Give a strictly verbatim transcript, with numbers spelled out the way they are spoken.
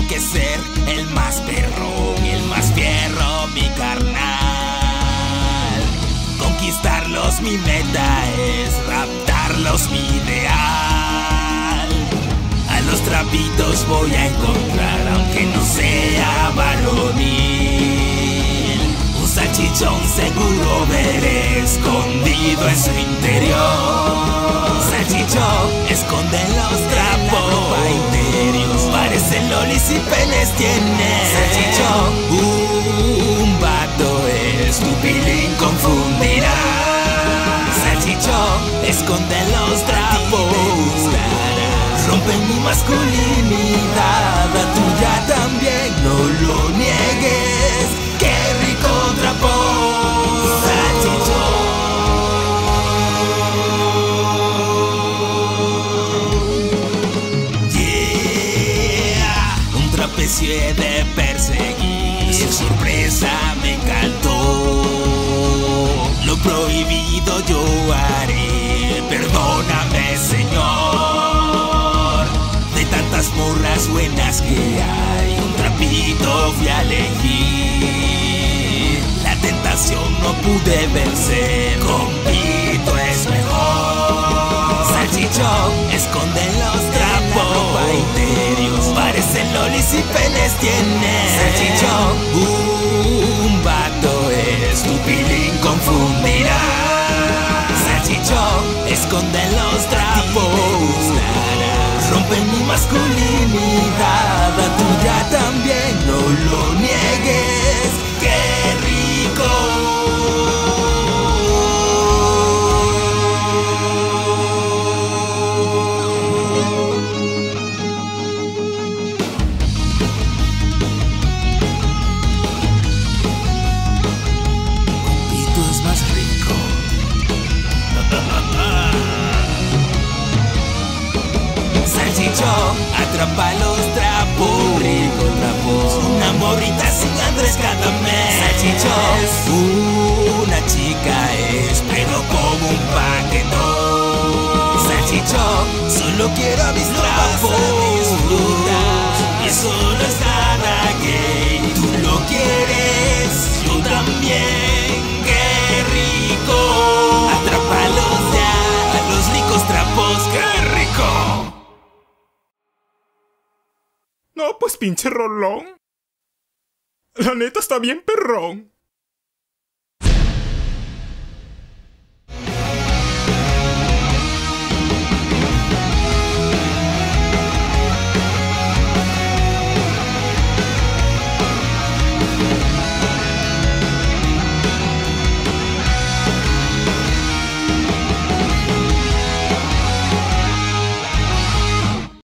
tengo que ser el más perro, el más fierro, mi carnal. Conquistarlos mi meta es, raptarlos mi ideal. A los trapitos voy a encontrar, aunque no sea varonil. Un salchichón seguro veré escondido en su interior. Salchichón esconde los trapos interiores, parecen lolis y penes tiene. Salchichón, un vato es, tu pilín confundirá. Salchichón esconde los trapos, rompen mi masculinidad, la tuya también, no lo niegues. ¡Qué rico trapo! Salchichón. Yeah, un trapecio he de perseguir, su sorpresa me encantó. Lo prohibido yo haré, perdóname, Señor. De tantas morras buenas que hay, un trapito fui a elegir. La tentación no pude vencer, compito es mejor. Salchichón esconde los trapos interiores, parecen lolis y penes tiene. Salchichón, un vato es, tu pilín confundirá. Salchichón esconde los trapos, rompen mi masculinidad, la tuya también, no lo niegues. ¡Qué rico! Compito es más rico. Salchichón atrapa los trapos, rico trapos. Una morrita sin Andrés cada mes. Salchichón, una chica es, pero como un paquetón. Salchichón, solo quiero a mis trapos, y eso no es nada gay. Tú lo quieres, yo también. ¡Qué rico! Atrápalos ya, a los ricos trapos. ¡Qué rico! No, pues pinche rolón. La neta está bien perrón.